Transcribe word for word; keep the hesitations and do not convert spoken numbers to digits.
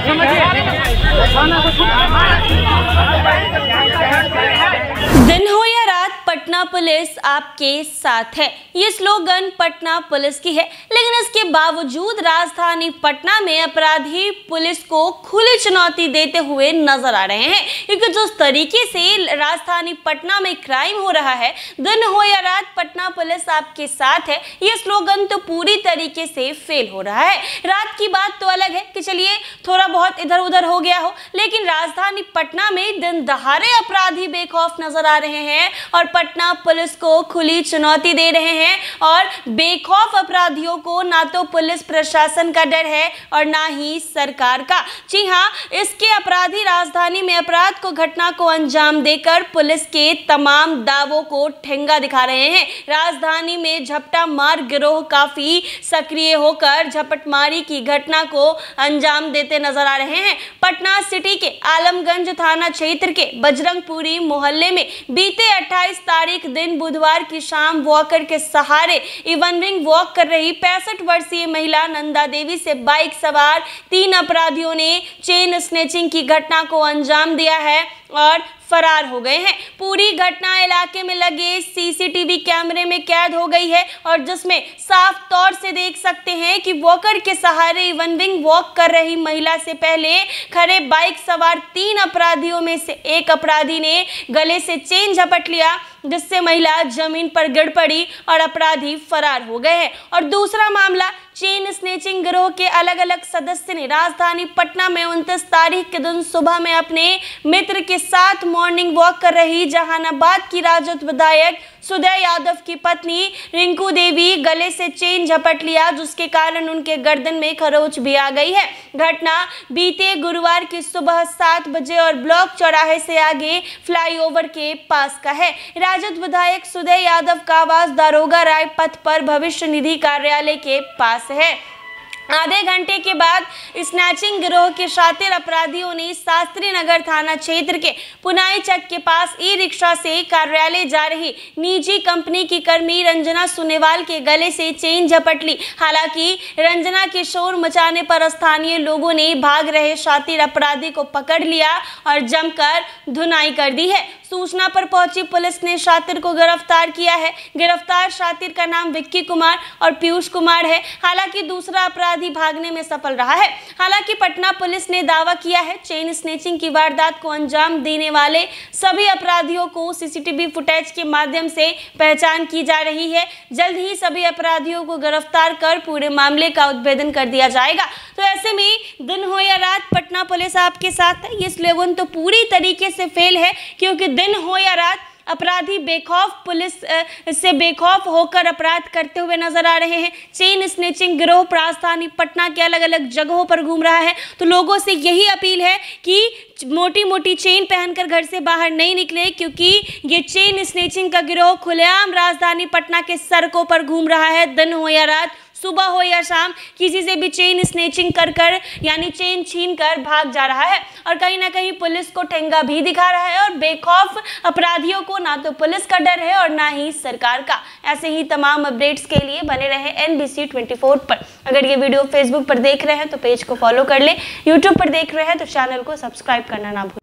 दिन हो या रात, पटना पुलिस आपके साथ है, ये स्लोगन पटना पुलिस की है। लेकिन इसके बावजूद राजधानी पटना में अपराधी पुलिस को खुली चुनौती देते हुए नजर आ रहे हैं, क्योंकि जिस तरीके से राजधानी पटना में क्राइम हो रहा है, दिन हो या रात पटना पुलिस आपके साथ है, ये स्लोगन तो पूरी तरीके से फेल हो रहा है। रात की बात तो अलग है कि चलिए थोड़ा बहुत इधर उधर हो गया हो, लेकिन राजधानी पटना में दिन दहाड़े अपराधी बेखौफ नजर आ रहे हैं और पटना पुलिस को खुली चुनौती दे रहे हैं। और बेखौफ अपराधियों को ना तो पुलिस प्रशासन का डर है और ना ही सरकार का। जी हाँ, इसके अपराधी राजधानी में अपराध को घटना को अंजाम देकर पुलिस के तमाम दावों को ठेंगा दिखा रहे हैं। राजधानी में झपटा मार गिरोह काफी सक्रिय होकर झपटमारी की घटना को अंजाम देते नजर आ रहे हैं। पटना सिटी के आलमगंज थाना क्षेत्र के बजरंगपुरी मोहल्ले में बीते अट्ठाईस तारीख दिन बुधवार की शाम वॉकर के सहारे इवनिंग वॉक कर रही पैंसठ वर्षीय महिला नंदा देवी से बाइक सवार तीन अपराधियों ने चेन स्नैचिंग की घटना को अंजाम दिया है और फरार हो गए हैं। पूरी घटना इलाके में लगे सीसीटीवी कैमरे में कैद हो गई है और जिसमें साफ तौर से देख सकते हैं कि वॉकर के सहारे इवनिंग वॉक कर रही महिला से पहले खड़े बाइक सवार तीन अपराधियों में से एक अपराधी ने गले से चेन झपट लिया, जिससे महिला जमीन पर गिर पड़ी और अपराधी फरार हो गए हैं। और दूसरा मामला, चेन स्नैचिंग गिरोह के अलग अलग सदस्य ने राजधानी पटना में उनतीस तारीख के दिन सुबह में अपने मित्र के साथ मॉर्निंग वॉक कर रही जहानाबाद की राजद विधायक सुदय यादव की पत्नी रिंकू देवी गले से चेन झपट लिया, जिसके कारण उनके गर्दन में खरोंच भी आ गई है। घटना बीते गुरुवार की सुबह सात बजे और ब्लॉक चौराहे से आगे फ्लाईओवर के पास का है। राजद विधायक सुदय यादव का आवास दारोगा राय पथ पर भविष्य निधि कार्यालय के पास है। आधे घंटे के बाद स्नैचिंग गिरोह के शातिर अपराधियों ने शास्त्री नगर थाना क्षेत्र के पुनाई चक के पास ई रिक्शा से कार्यालय जा रही निजी कंपनी की कर्मी रंजना सुनेवाल के गले से चेन झपट ली। हालांकि रंजना के शोर मचाने पर स्थानीय लोगों ने भाग रहे शातिर अपराधी को पकड़ लिया और जमकर धुनाई कर दी है। सूचना पर पहुंची पुलिस ने शातिर को गिरफ्तार किया है। गिरफ्तार शातिर का नाम विक्की कुमार और पीयूष कुमार है। हालांकि दूसरा अपराधी भागने में सफल रहा है। हालांकि पटना पुलिस ने दावा किया है चेन स्नैचिंग की वारदात को अंजाम देने वाले सभी अपराधियों को सीसीटीवी फुटेज के माध्यम से पहचान की जा रही है। जल्द ही सभी अपराधियों को गिरफ्तार कर पूरे मामले का उद्भेदन कर दिया जाएगा। तो ऐसे में दिन हो या रात पटना पुलिस आपके साथ है, ये स्लोगन तो पूरी तरीके से फेल है, क्योंकि दिन हो या रात अपराधी बेखौफ पुलिस से बेखौफ होकर अपराध करते हुए नजर आ रहे हैं। चेन स्नैचिंग गिरोह राजधानी पटना के अलग अलग जगहों पर घूम रहा है। तो लोगों से यही अपील है कि मोटी मोटी चेन पहनकर घर से बाहर नहीं निकले, क्योंकि ये चेन स्नैचिंग का गिरोह खुलेआम राजधानी पटना के सड़कों पर घूम रहा है। दिन हो या रात, सुबह हो या शाम, किसी से भी चेन स्नैचिंग कर कर यानी चेन छीन कर भाग जा रहा है और कहीं ना कहीं पुलिस को ठेंगा भी दिखा रहा है। और बेखौफ अपराधियों को ना तो पुलिस का डर है और ना ही सरकार का। ऐसे ही तमाम अपडेट्स के लिए बने रहे N B C twenty four पर। अगर ये वीडियो फेसबुक पर देख रहे हैं तो पेज को फॉलो कर ले, यूट्यूब पर देख रहे हैं तो चैनल को सब्सक्राइब करना ना भूलें।